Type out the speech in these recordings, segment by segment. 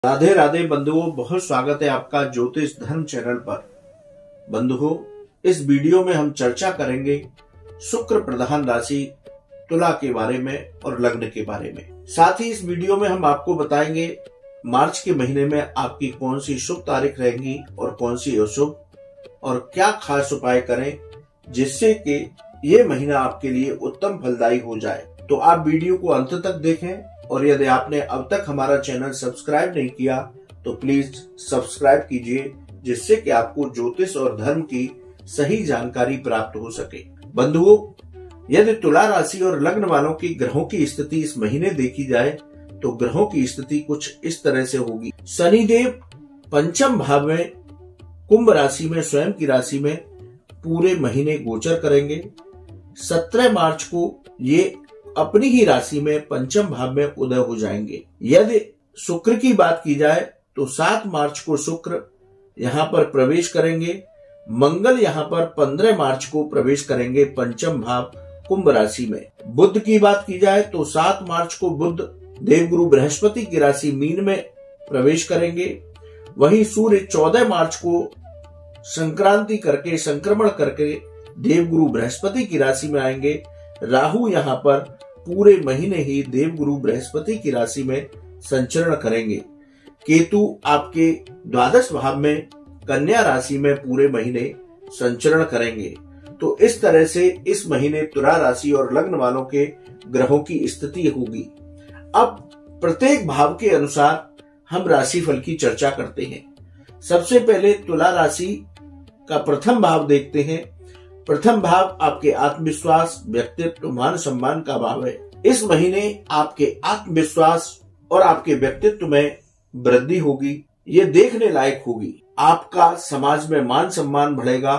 राधे राधे बंधुओं, बहुत स्वागत है आपका ज्योतिष धर्म चैनल पर। बंधुओं, इस वीडियो में हम चर्चा करेंगे शुक्र प्रधान राशि तुला के बारे में और लग्न के बारे में। साथ ही इस वीडियो में हम आपको बताएंगे मार्च के महीने में आपकी कौन सी शुभ तारीख रहेंगी और कौन सी अशुभ, और क्या खास उपाय करें जिससे कि ये महीना आपके लिए उत्तम फलदायी हो जाए। तो आप वीडियो को अंत तक देखें, और यदि आपने अब तक हमारा चैनल सब्सक्राइब नहीं किया तो प्लीज सब्सक्राइब कीजिए, जिससे कि आपको ज्योतिष और धर्म की सही जानकारी प्राप्त हो सके। बंधुओं, यदि तुला राशि और लग्न वालों की ग्रहों की स्थिति इस महीने देखी जाए तो ग्रहों की स्थिति कुछ इस तरह से होगी। शनिदेव पंचम भाव में कुंभ राशि में स्वयं की राशि में पूरे महीने गोचर करेंगे। 17 मार्च को ये अपनी ही राशि में पंचम भाव में उदय हो जाएंगे। यदि शुक्र की बात की जाए तो 7 मार्च को शुक्र यहाँ पर प्रवेश करेंगे। मंगल यहाँ पर 15 मार्च को प्रवेश करेंगे पंचम भाव कुंभ राशि में। बुध की बात की जाए तो 7 मार्च को बुध देवगुरु बृहस्पति की राशि मीन में प्रवेश करेंगे। वहीं सूर्य 14 मार्च को संक्रमण करके देवगुरु बृहस्पति की राशि में आएंगे। राहु यहाँ पर पूरे महीने ही देवगुरु बृहस्पति की राशि में संचरण करेंगे। केतु आपके द्वादश भाव में कन्या राशि में पूरे महीने संचरण करेंगे। तो इस तरह से इस महीने तुला राशि और लग्न वालों के ग्रहों की स्थिति होगी। अब प्रत्येक भाव के अनुसार हम राशिफल की चर्चा करते हैं। सबसे पहले तुला राशि का प्रथम भाव देखते हैं। प्रथम भाव आपके आत्मविश्वास, व्यक्तित्व, मान सम्मान का भाव है। इस महीने आपके आत्मविश्वास और आपके व्यक्तित्व में वृद्धि होगी। ये देखने लायक होगी। आपका समाज में मान सम्मान बढ़ेगा।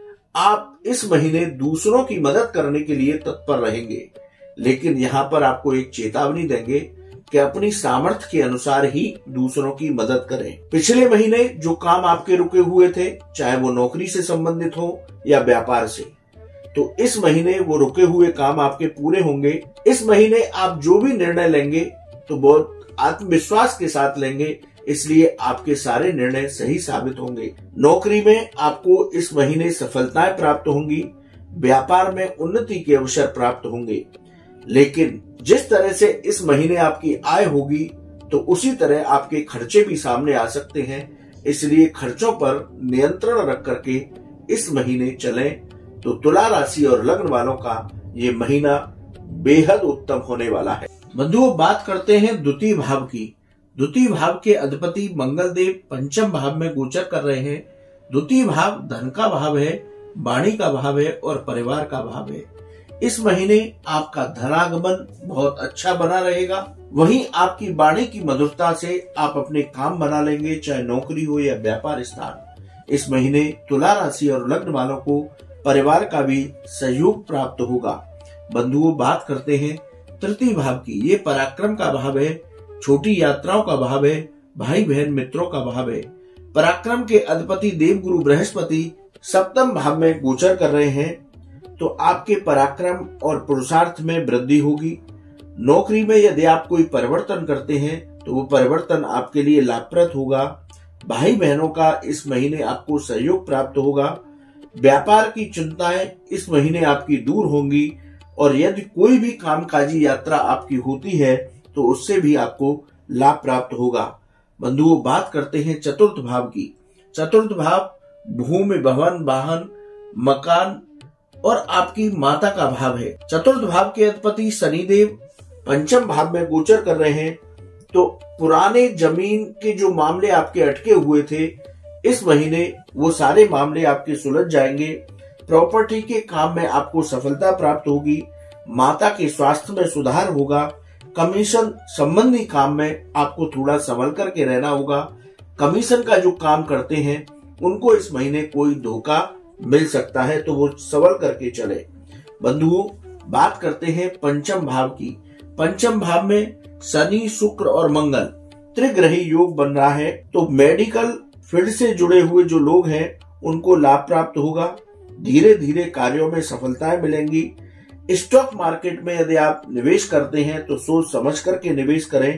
आप इस महीने दूसरों की मदद करने के लिए तत्पर रहेंगे, लेकिन यहाँ पर आपको एक चेतावनी देंगे कि अपनी सामर्थ्य के अनुसार ही दूसरों की मदद करें। पिछले महीने जो काम आपके रुके हुए थे, चाहे वो नौकरी से संबंधित हो या व्यापार से, तो इस महीने वो रुके हुए काम आपके पूरे होंगे। इस महीने आप जो भी निर्णय लेंगे तो बहुत आत्मविश्वास के साथ लेंगे, इसलिए आपके सारे निर्णय सही साबित होंगे। नौकरी में आपको इस महीने सफलताएं प्राप्त होंगी। व्यापार में उन्नति के अवसर प्राप्त होंगे। लेकिन जिस तरह से इस महीने आपकी आय होगी तो उसी तरह आपके खर्चे भी सामने आ सकते हैं, इसलिए खर्चों पर नियंत्रण रख करके इस महीने चलें। तो तुला राशि और लग्न वालों का ये महीना बेहद उत्तम होने वाला है। बंधुओं, बात करते हैं द्वितीय भाव की। द्वितीय भाव के अधिपति मंगल देव पंचम भाव में गोचर कर रहे हैं। द्वितीय भाव धन का भाव है, वाणी का भाव है और परिवार का भाव है। इस महीने आपका धनागमन बहुत अच्छा बना रहेगा। वहीं आपकी वाणी की मधुरता से आप अपने काम बना लेंगे, चाहे नौकरी हो या व्यापार स्थान। इस महीने तुला राशि और लग्न वालों को परिवार का भी सहयोग प्राप्त होगा। बंधुओं, बात करते हैं तृतीय भाव की। ये पराक्रम का भाव है, छोटी यात्राओं का भाव है, भाई बहन मित्रों का भाव है। पराक्रम के अधिपति देवगुरु बृहस्पति सप्तम भाव में गोचर कर रहे हैं, तो आपके पराक्रम और पुरुषार्थ में वृद्धि होगी। नौकरी में यदि आप कोई परिवर्तन करते हैं तो वो परिवर्तन आपके लिए लाभप्रद होगा। भाई बहनों का इस महीने आपको सहयोग प्राप्त होगा। व्यापार की चिंताएं इस महीने आपकी दूर होंगी, और यदि कोई भी कामकाजी यात्रा आपकी होती है तो उससे भी आपको लाभ प्राप्त होगा। बंधुओं, बात करते हैं चतुर्थ भाव की। चतुर्थ भाव भूमि, भवन, वाहन, मकान और आपकी माता का भाव है। चतुर्थ भाव के अधिपति शनिदेव पंचम भाव में गोचर कर रहे हैं, तो पुराने जमीन के जो मामले आपके अटके हुए थे, इस महीने वो सारे मामले आपके सुलझ जाएंगे। प्रॉपर्टी के काम में आपको सफलता प्राप्त होगी। माता के स्वास्थ्य में सुधार होगा। कमीशन संबंधी काम में आपको थोड़ा संभल करके रहना होगा। कमीशन का जो काम करते हैं उनको इस महीने कोई धोखा मिल सकता है, तो वो संभल करके चले। बंधुओं, बात करते हैं पंचम भाव की। पंचम भाव में शनि, शुक्र और मंगल त्रिग्रही योग बन रहा है, तो मेडिकल फील्ड से जुड़े हुए जो लोग हैं उनको लाभ प्राप्त होगा। धीरे धीरे कार्यों में सफलताएं मिलेंगी। स्टॉक मार्केट में यदि आप निवेश करते हैं तो सोच समझ करके निवेश करें।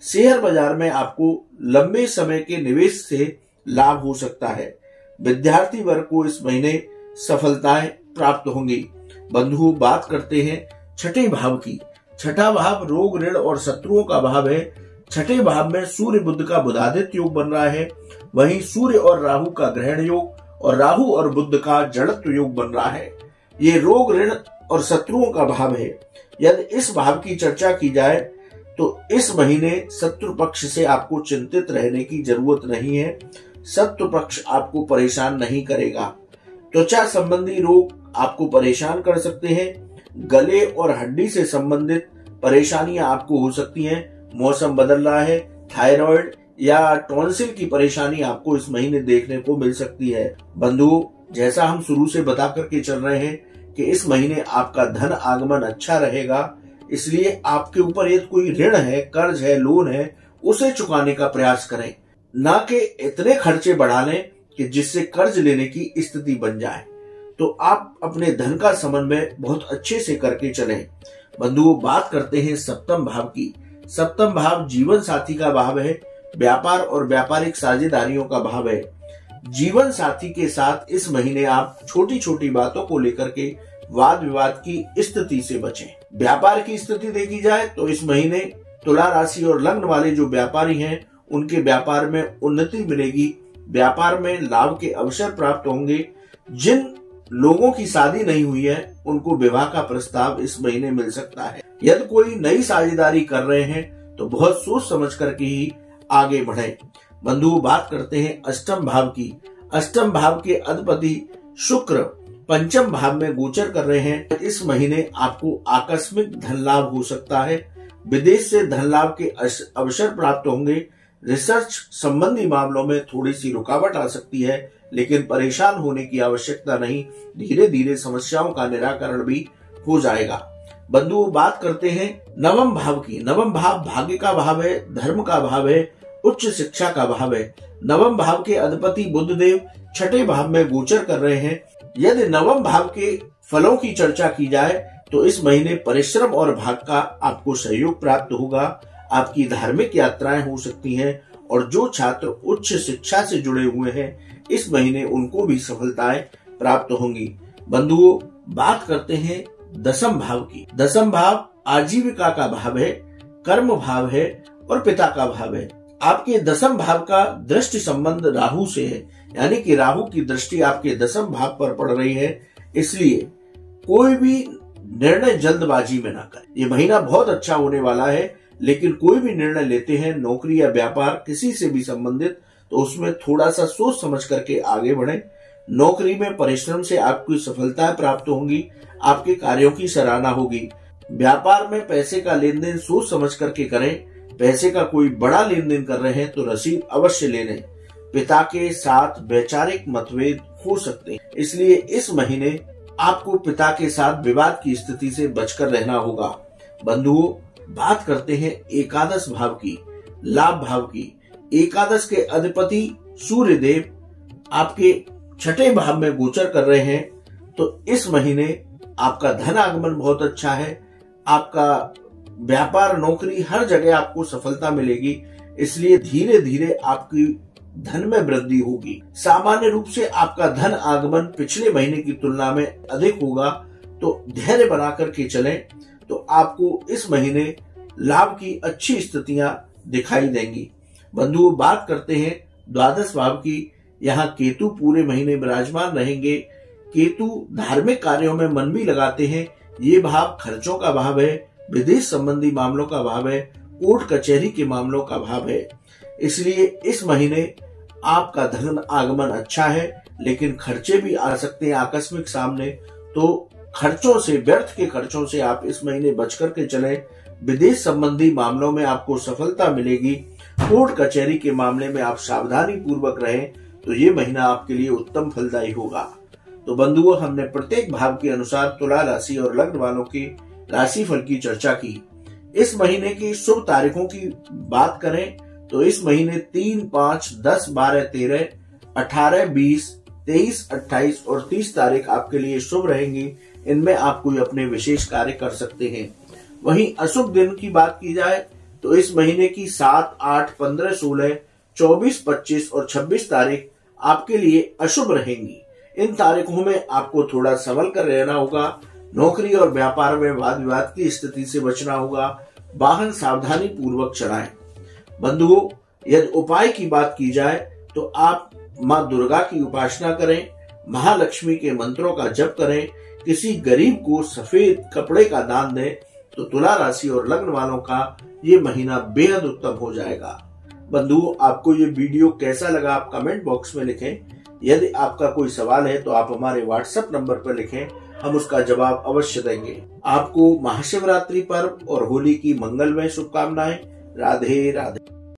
शेयर बाजार में आपको लंबे समय के निवेश से लाभ हो सकता है। विद्यार्थी वर्ग को इस महीने सफलताएं प्राप्त होंगी। बंधुओं, बात करते हैं छठे भाव की। छठा भाव रोग, ऋण और शत्रुओं का भाव है। छठे भाव में सूर्य बुध का बुधादित्य योग बन रहा है। वहीं सूर्य और राहु का ग्रहण योग और राहु और बुध का जड़त्व योग बन रहा है। ये रोग, ऋण और शत्रुओं का भाव है। यदि इस भाव की चर्चा की जाए तो इस महीने शत्रु पक्ष से आपको चिंतित रहने की जरूरत नहीं है। शत्रु पक्ष आपको परेशान नहीं करेगा। त्वचा संबंधी रोग आपको परेशान कर सकते हैं। गले और हड्डी से संबंधित परेशानियां आपको हो सकती हैं। मौसम बदल रहा है, थायराइड या टॉन्सिल की परेशानी आपको इस महीने देखने को मिल सकती है। बंधुओं, जैसा हम शुरू से बता करके चल रहे हैं कि इस महीने आपका धन आगमन अच्छा रहेगा, इसलिए आपके ऊपर यदि कोई ऋण है, कर्ज है, लोन है, उसे चुकाने का प्रयास करें, ना कि इतने खर्चे बढ़ा लें कि जिससे कर्ज लेने की स्थिति बन जाए। तो आप अपने धन का समन्वय बहुत अच्छे से करके चलें। बंधुओं, बात करते हैं सप्तम भाव की। सप्तम भाव जीवन साथी का भाव है। व्यापार और व्यापारिक साझेदारियों का भाव है। जीवन साथी के साथ इस महीने आप छोटी छोटी बातों को लेकर के वाद विवाद की स्थिति से बचें। व्यापार की स्थिति देखी जाए तो इस महीने तुला राशि और लग्न वाले जो व्यापारी हैं उनके व्यापार में उन्नति मिलेगी। व्यापार में लाभ के अवसर प्राप्त होंगे। जिन लोगों की शादी नहीं हुई है उनको विवाह का प्रस्ताव इस महीने मिल सकता है। यदि कोई नई साझेदारी कर रहे हैं तो बहुत सोच समझ करके ही आगे बढ़ें। बंधुओं, बात करते हैं अष्टम भाव की। अष्टम भाव के अधिपति शुक्र पंचम भाव में गोचर कर रहे हैं। इस महीने आपको आकस्मिक धन लाभ हो सकता है। विदेश से धन लाभ के अवसर प्राप्त होंगे। रिसर्च संबंधी मामलों में थोड़ी सी रुकावट आ सकती है, लेकिन परेशान होने की आवश्यकता नहीं। धीरे धीरे समस्याओं का निराकरण भी हो जाएगा। बंधुओं, बात करते हैं नवम भाव की। नवम भाव भाग्य का भाव है, धर्म का भाव है, उच्च शिक्षा का भाव है। नवम भाव के अधिपति बुधदेव छठे भाव में गोचर कर रहे हैं। यदि नवम भाव के फलों की चर्चा की जाए तो इस महीने परिश्रम और भाग का आपको सहयोग प्राप्त होगा। आपकी धार्मिक यात्राएं हो सकती हैं और जो छात्र उच्च शिक्षा से जुड़े हुए हैं इस महीने उनको भी सफलताएं प्राप्त होंगी। बंधुओं, बात करते हैं दसम भाव की। दसम भाव आजीविका का भाव है, कर्म भाव है और पिता का भाव है। आपके दसम भाव का दृष्टि संबंध राहु से है, यानी कि राहु की दृष्टि आपके दसम भाव पर पड़ रही है। इसलिए कोई भी निर्णय जल्दबाजी में ना करें। ये महीना बहुत अच्छा होने वाला है, लेकिन कोई भी निर्णय लेते हैं नौकरी या व्यापार किसी से भी संबंधित तो उसमें थोड़ा सा सोच समझ करके आगे बढ़ें। नौकरी में परिश्रम से आपको सफलताएं प्राप्त होंगी। आपके कार्यों की सराहना होगी। व्यापार में पैसे का लेन देन सोच समझ करके करें। पैसे का कोई बड़ा लेन देन कर रहे हैं तो रसीद अवश्य ले लें। पिता के साथ वैचारिक मतभेद हो सकते हैं, इसलिए इस महीने आपको पिता के साथ विवाद की स्थिति से बचकर रहना होगा। बंधुओं, बात करते हैं एकादश भाव की, लाभ भाव की। एकादश के अधिपति सूर्य देव आपके छठे भाव में गोचर कर रहे हैं, तो इस महीने आपका धन आगमन बहुत अच्छा है। आपका व्यापार, नौकरी, हर जगह आपको सफलता मिलेगी। इसलिए धीरे धीरे आपकी धन में वृद्धि होगी। सामान्य रूप से आपका धन आगमन पिछले महीने की तुलना में अधिक होगा, तो धैर्य बना करके चलें तो आपको इस महीने लाभ की अच्छी स्थितियां दिखाई देंगी। बंधुओं, बात करते हैं द्वादश भाव की। यहाँ केतु पूरे महीने विराजमान रहेंगे। केतु धार्मिक कार्यों में मन भी लगाते हैं। ये भाव खर्चों का भाव है, विदेश संबंधी मामलों का भाव है, कोर्ट कचहरी के मामलों का भाव है। इसलिए इस महीने आपका धन आगमन अच्छा है, लेकिन खर्चे भी आ सकते हैं आकस्मिक सामने। तो खर्चों से, व्यर्थ के खर्चों से आप इस महीने बच करके चलें। विदेश संबंधी मामलों में आपको सफलता मिलेगी। कोर्ट कचहरी के मामले में आप सावधानी पूर्वक रहें तो ये महीना आपके लिए उत्तम फलदायी होगा। तो बंधुओं, हमने प्रत्येक भाव के अनुसार तुला राशि और लग्न वालों की राशिफल की चर्चा की। इस महीने की शुभ तारीखों की बात करें तो इस महीने 3, 5, 10, 12, 13, 18, 20, 23, 28 और 30 तारीख आपके लिए शुभ रहेंगी। इनमें आप कोई अपने विशेष कार्य कर सकते हैं। वहीं अशुभ दिन की बात की जाए तो इस महीने की 7, 8, 15, 16, 24, 25 और 26 तारीख आपके लिए अशुभ रहेंगी। इन तारीखों में आपको थोड़ा संभल कर रहना होगा। नौकरी और व्यापार में वाद विवाद की स्थिति से बचना होगा। वाहन सावधानी पूर्वक चलाएं। बंधुओं, यदि उपाय की बात की जाए तो आप माँ दुर्गा की उपासना करें, महालक्ष्मी के मंत्रों का जप करें, किसी गरीब को सफेद कपड़े का दान दें, तो तुला राशि और लग्न वालों का ये महीना बेहद उत्तम हो जाएगा। बंधुओं, आपको ये वीडियो कैसा लगा आप कमेंट बॉक्स में लिखें। यदि आपका कोई सवाल है तो आप हमारे व्हाट्सएप नंबर पर लिखें, हम उसका जवाब अवश्य देंगे। आपको महाशिवरात्रि पर्व और होली की मंगलमय शुभकामनाएं। राधे राधे।